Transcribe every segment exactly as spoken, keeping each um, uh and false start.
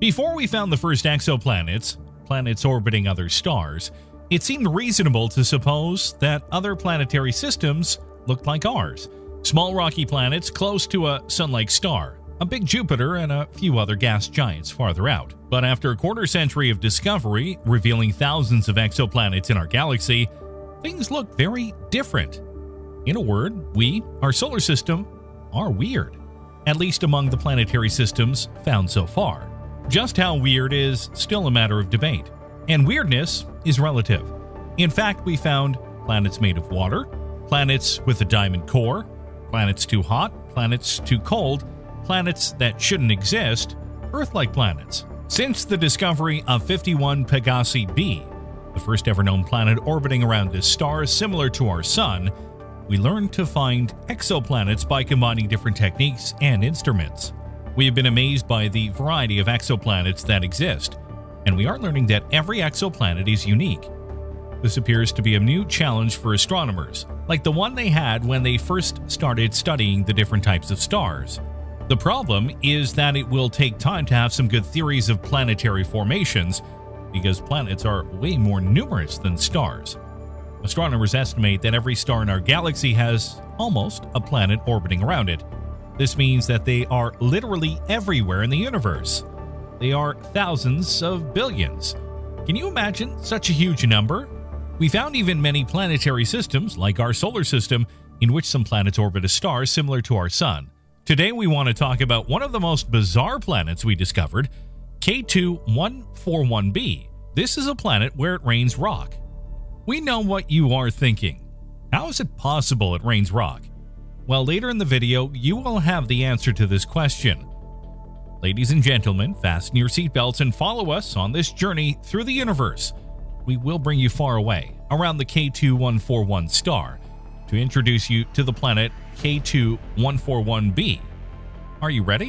Before we found the first exoplanets, planets orbiting other stars, it seemed reasonable to suppose that other planetary systems looked like ours. Small rocky planets close to a sun-like star, a big Jupiter, and a few other gas giants farther out. But after a quarter century of discovery, revealing thousands of exoplanets in our galaxy, things look very different. In a word, we, our solar system, are weird, at least among the planetary systems found so far. Just how weird is still a matter of debate, and weirdness is relative. In fact, we found planets made of water, planets with a diamond core, planets too hot, planets too cold, planets that shouldn't exist, Earth-like planets. Since the discovery of fifty-one Pegasi b, the first ever known planet orbiting around a star similar to our Sun, we learned to find exoplanets by combining different techniques and instruments. We have been amazed by the variety of exoplanets that exist, and we are learning that every exoplanet is unique. This appears to be a new challenge for astronomers, like the one they had when they first started studying the different types of stars. The problem is that it will take time to have some good theories of planetary formations, because planets are way more numerous than stars. Astronomers estimate that every star in our galaxy has almost a planet orbiting around it. This means that they are literally everywhere in the universe. They are thousands of billions. Can you imagine such a huge number? We found even many planetary systems, like our solar system, in which some planets orbit a star similar to our Sun. Today we want to talk about one of the most bizarre planets we discovered, K two one four one b. This is a planet where it rains rock. We know what you are thinking. How is it possible it rains rock? Well, later in the video, you will have the answer to this question. Ladies and gentlemen, fasten your seatbelts and follow us on this journey through the universe. We will bring you far away, around the K two one four one star, to introduce you to the planet K two one four one b. Are you ready?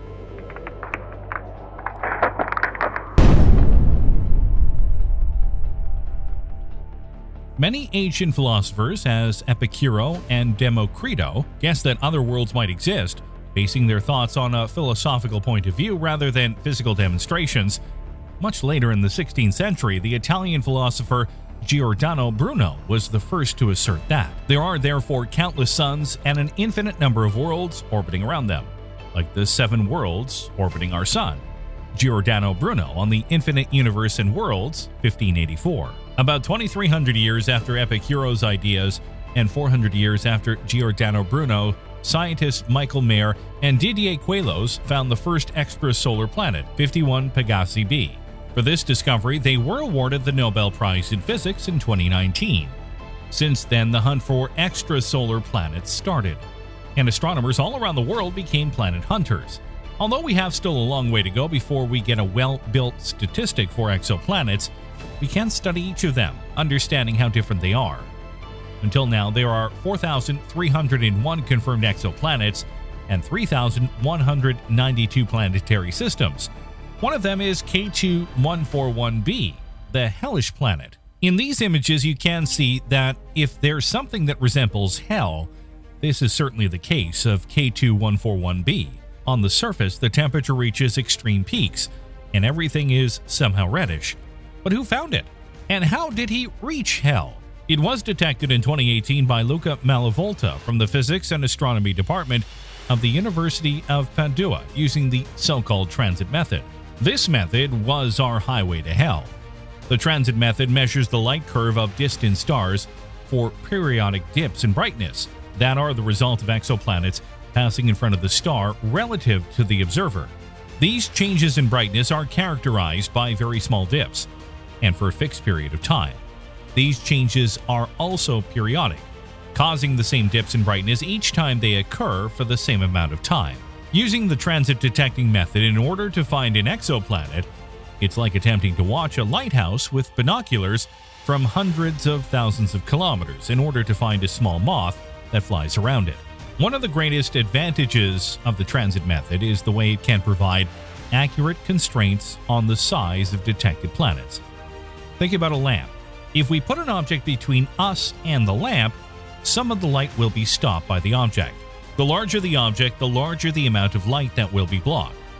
Many ancient philosophers, as Epicuro and Democrito, guessed that other worlds might exist, basing their thoughts on a philosophical point of view rather than physical demonstrations. Much later in the sixteenth century, the Italian philosopher Giordano Bruno was the first to assert that. There are therefore countless suns and an infinite number of worlds orbiting around them, like the seven worlds orbiting our Sun. Giordano Bruno on the Infinite Universe and Worlds, fifteen eighty-four. About twenty-three hundred years after Epicuro's ideas and four hundred years after Giordano Bruno, scientists Michael Mayer and Didier Queloz found the first extrasolar planet, fifty-one Pegasi b. For this discovery, they were awarded the Nobel Prize in Physics in twenty nineteen. Since then, the hunt for extrasolar planets started, and astronomers all around the world became planet hunters. Although we have still a long way to go before we get a well-built statistic for exoplanets, we can study each of them, understanding how different they are. Until now, there are four thousand three hundred one confirmed exoplanets and three thousand one hundred ninety-two planetary systems. One of them is K two one four one b, the hellish planet. In these images, you can see that if there's something that resembles hell, this is certainly the case of K two one four one b. On the surface, the temperature reaches extreme peaks, and everything is somehow reddish. But who found it? And how did he reach hell? It was detected in twenty eighteen by Luca Malavolta from the Physics and Astronomy Department of the University of Padua using the so-called transit method. This method was our highway to hell. The transit method measures the light curve of distant stars for periodic dips in brightness that are the result of exoplanets passing in front of the star relative to the observer. These changes in brightness are characterized by very small dips, and for a fixed period of time. These changes are also periodic, causing the same dips in brightness each time they occur for the same amount of time. Using the transit detecting method in order to find an exoplanet, it's like attempting to watch a lighthouse with binoculars from hundreds of thousands of kilometers in order to find a small moth that flies around it. One of the greatest advantages of the transit method is the way it can provide accurate constraints on the size of detected planets. Think about a lamp. If we put an object between us and the lamp, some of the light will be stopped by the object. The larger the object, the larger the amount of light that will be blocked.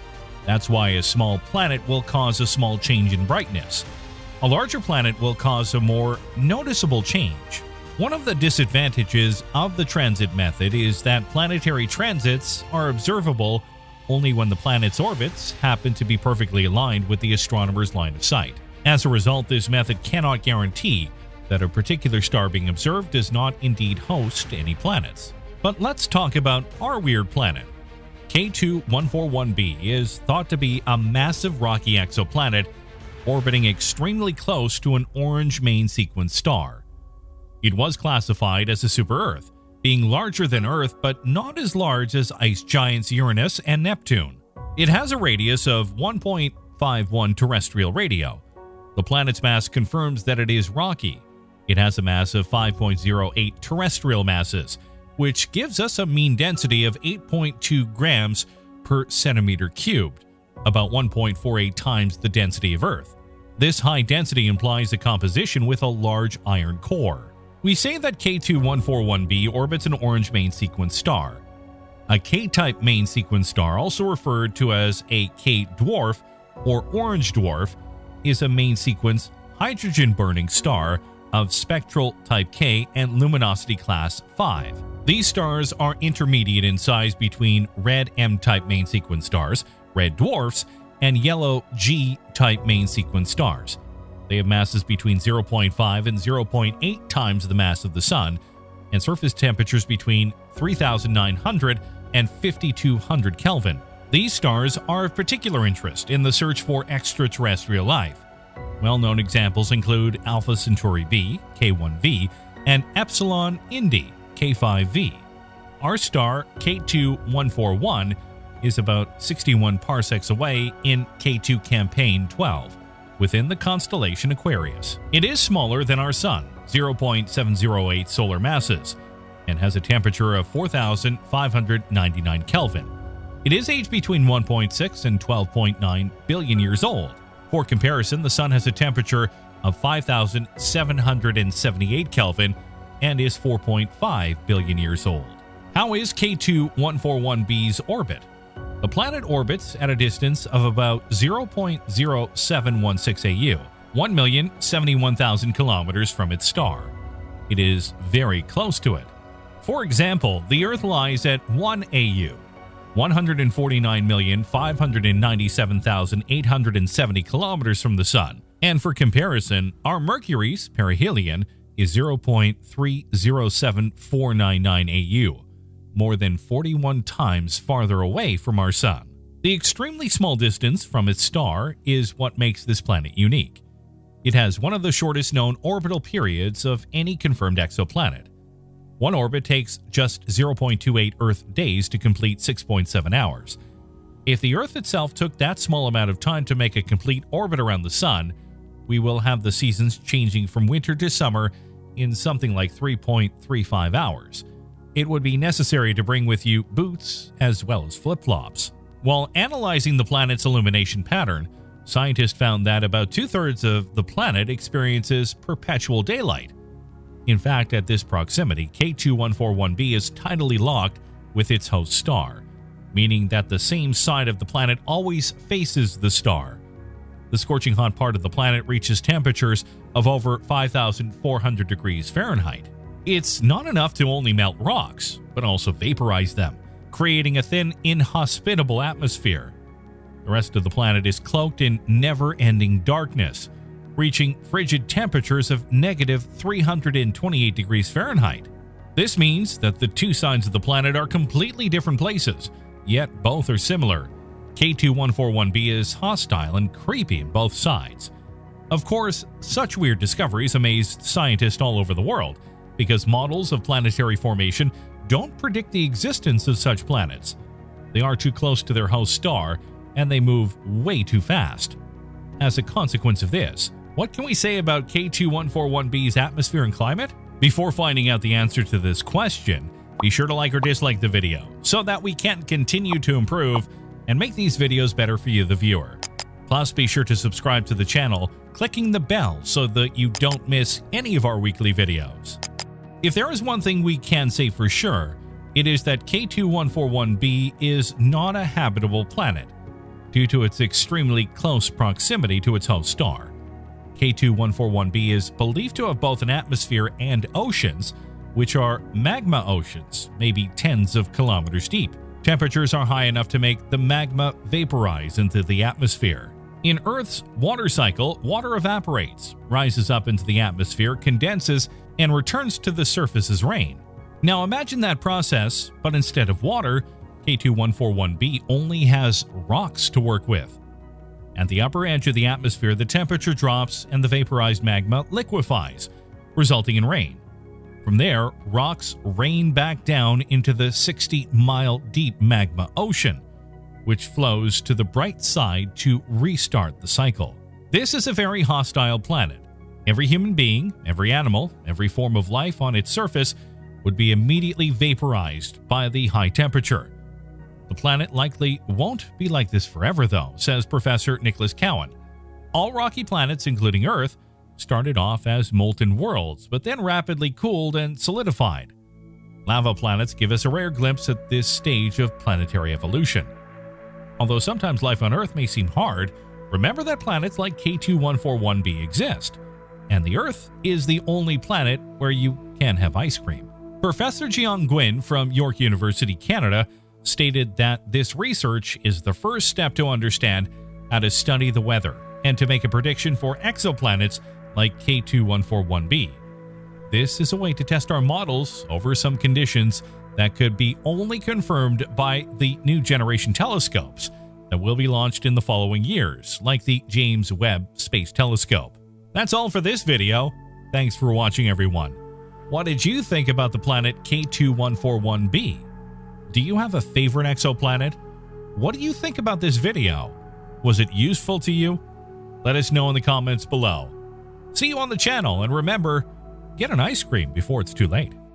That's why a small planet will cause a small change in brightness. A larger planet will cause a more noticeable change. One of the disadvantages of the transit method is that planetary transits are observable only when the planet's orbits happen to be perfectly aligned with the astronomer's line of sight. As a result, this method cannot guarantee that a particular star being observed does not indeed host any planets. But let's talk about our weird planet. K two one forty-one b is thought to be a massive rocky exoplanet orbiting extremely close to an orange main sequence star. It was classified as a super-Earth, being larger than Earth but not as large as ice giants Uranus and Neptune. It has a radius of one point five one terrestrial radio. The planet's mass confirms that it is rocky. It has a mass of five point zero eight terrestrial masses, which gives us a mean density of eight point two grams per centimeter cubed, about one point four eight times the density of Earth. This high density implies a composition with a large iron core. We say that K two one forty-one b orbits an orange main sequence star. A K-type main sequence star, also referred to as a K-dwarf or orange dwarf, is a main sequence hydrogen-burning star of spectral type K and luminosity class five. These stars are intermediate in size between red M-type main sequence stars, red dwarfs, and yellow G-type main sequence stars. They have masses between zero point five and zero point eight times the mass of the Sun, and surface temperatures between three thousand nine hundred and fifty-two hundred Kelvin. These stars are of particular interest in the search for extraterrestrial life. Well-known examples include Alpha Centauri b, K one v, and Epsilon Indi, K five v. Our star, K two one forty-one, is about sixty-one parsecs away in K two Campaign twelve, within the constellation Aquarius. It is smaller than our Sun, zero point seven zero eight solar masses, and has a temperature of four thousand five hundred ninety-nine Kelvin. It is aged between one point six and twelve point nine billion years old. For comparison, the Sun has a temperature of five thousand seven hundred seventy-eight Kelvin and is four point five billion years old. How is K two one forty-one b's orbit? The planet orbits at a distance of about zero point zero seven one six A U, one million seventy-one thousand kilometers from its star. It is very close to it. For example, the Earth lies at one A U, one hundred forty-nine million five hundred ninety-seven thousand eight hundred seventy kilometers from the Sun. And for comparison, our Mercury's perihelion is zero point three zero seven four nine nine A U, more than forty-one times farther away from our Sun. The extremely small distance from its star is what makes this planet unique. It has one of the shortest known orbital periods of any confirmed exoplanet. One orbit takes just zero point two eight Earth days to complete six point seven hours. If the Earth itself took that small amount of time to make a complete orbit around the Sun, we will have the seasons changing from winter to summer in something like three point three five hours. It would be necessary to bring with you boots as well as flip-flops. While analyzing the planet's illumination pattern, scientists found that about two-thirds of the planet experiences perpetual daylight. In fact, at this proximity, K two one forty-one b is tidally locked with its host star, meaning that the same side of the planet always faces the star. The scorching hot part of the planet reaches temperatures of over five thousand four hundred degrees Fahrenheit. It's not enough to only melt rocks, but also vaporize them, creating a thin, inhospitable atmosphere. The rest of the planet is cloaked in never-ending darkness, reaching frigid temperatures of negative three hundred twenty-eight degrees Fahrenheit. This means that the two sides of the planet are completely different places, yet both are similar. K two one forty-one b is hostile and creepy on both sides. Of course, such weird discoveries amazed scientists all over the world, because models of planetary formation don't predict the existence of such planets. They are too close to their host star, and they move way too fast. As a consequence of this, what can we say about K two one forty-one b's atmosphere and climate? Before finding out the answer to this question, be sure to like or dislike the video so that we can continue to improve and make these videos better for you, the viewer. Plus, be sure to subscribe to the channel, clicking the bell so that you don't miss any of our weekly videos. If there is one thing we can say for sure, it is that K two one forty-one b is not a habitable planet. due to its extremely close proximity to its host star. K two one forty-one b is believed to have both an atmosphere and oceans, which are magma oceans, maybe tens of kilometers deep. Temperatures are high enough to make the magma vaporize into the atmosphere. In Earth's water cycle, water evaporates, rises up into the atmosphere, condenses, and returns to the surface as rain. Now imagine that process, but instead of water, K two one forty-one b only has rocks to work with. At the upper edge of the atmosphere, the temperature drops and the vaporized magma liquefies, resulting in rain. From there, rocks rain back down into the sixty mile deep magma ocean, which flows to the bright side to restart the cycle. This is a very hostile planet. Every human being, every animal, every form of life on its surface would be immediately vaporized by the high temperature. The planet likely won't be like this forever, though, says Professor Nicholas Cowan. All rocky planets, including Earth, started off as molten worlds, but then rapidly cooled and solidified. Lava planets give us a rare glimpse at this stage of planetary evolution. Although sometimes life on Earth may seem hard, remember that planets like K two one forty-one b exist, and the Earth is the only planet where you can have ice cream. Professor Jiang Guin from York University, Canada, stated that this research is the first step to understand how to study the weather and to make a prediction for exoplanets like K two one forty-one b. This is a way to test our models over some conditions that could be only confirmed by the new generation telescopes that will be launched in the following years, like the James Webb Space Telescope. That's all for this video. Thanks for watching, everyone. What did you think about the planet K two one forty-one b? Do you have a favorite exoplanet? What do you think about this video? Was it useful to you? Let us know in the comments below. See you on the channel, and remember, get an ice cream before it's too late.